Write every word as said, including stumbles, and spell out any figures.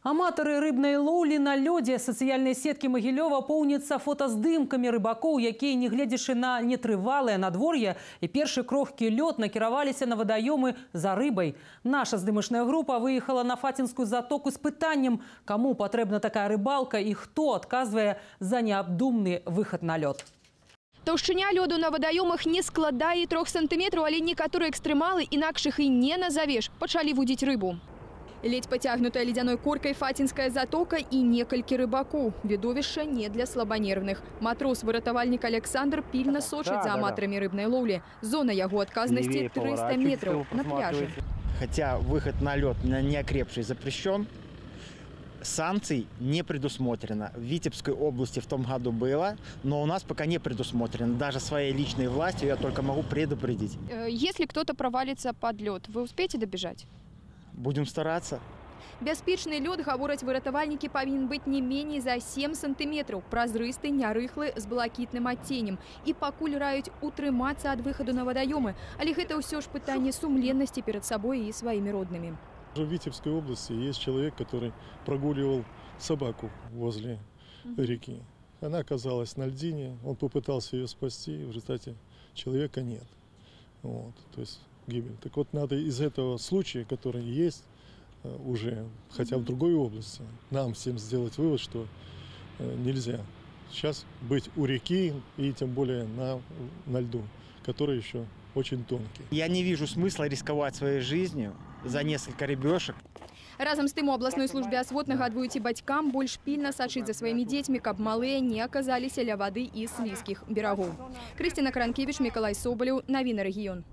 Аматары рыбной лоўлі на лёдзе. Сацыяльныя сеткі Магілёва поўняцца фотаздымкамі рыбакоў, якія, нягледзячы на нетрывалае надвор'е і першы крохкі лёд, накіраваліся на вадаёмы за рыбай. Наша здымачная група выехала на Фатинскую затоку з пытаннем, каму патрэбна такая рыбалка і хто адказвае за неабдумны выхад на лёд. Таўшчыня лёду на вадаёмах не складае трох сантыметраў, але некаторыя экстрэмалы, інакшых і не назавеш, пачалі вудзіць рыбу. Ледь потягнутая ледяной коркой Фатинская затока и некалькі рыбакоў. Відовішча не для слабанервных. Матрос-выратавальнік Александр пильно сочыць за аматарамі рыбной лоўлі. Зона яго адказнасці триста метров на пляже. Хотя выход на лед на неокрепший запрещен, санкций не предусмотрено. В Витебской области в том году было, но у нас пока не предусмотрено. Даже своей личной властью я только могу предупредить. Если кто-то провалится под лед, вы успеете добежать? Будем стараться. Бяспечны лёд, гавораць выратавальнікі, павінен быць не меней за сем сантыметраў, празрысты, нярыхлы, з блакітным адценнем. І пакуль раюць утрымацца ад выхаду на вадаёмы, але гэта ўсё ж пытанне сумленнасці перад сабой і сваімі роднымі. В Витебской области есть человек, который прогуливал собаку возле реки. Она оказалась на льдине, он попытался ее спасти, в результате человека нет. Вот, то есть гибель. Так вот, надо из этого случая, который есть уже, хотя в другой области, нам всем сделать вывод, что нельзя сейчас быть у реки и тем более на, на льду, который еще очень тонкий. Я не вижу смысла рисковать своей жизнью за несколько рыбешек. Разом з тым у абласной службе асвот нагадваюць і бацькам больш пільна сачыць за сваімі дзецьмі, каб малыя не аказаліся ля вады і слізкіх берагоў. Крысціна Кранкевіч, Мікалай Собалеў, навіны рэгіён.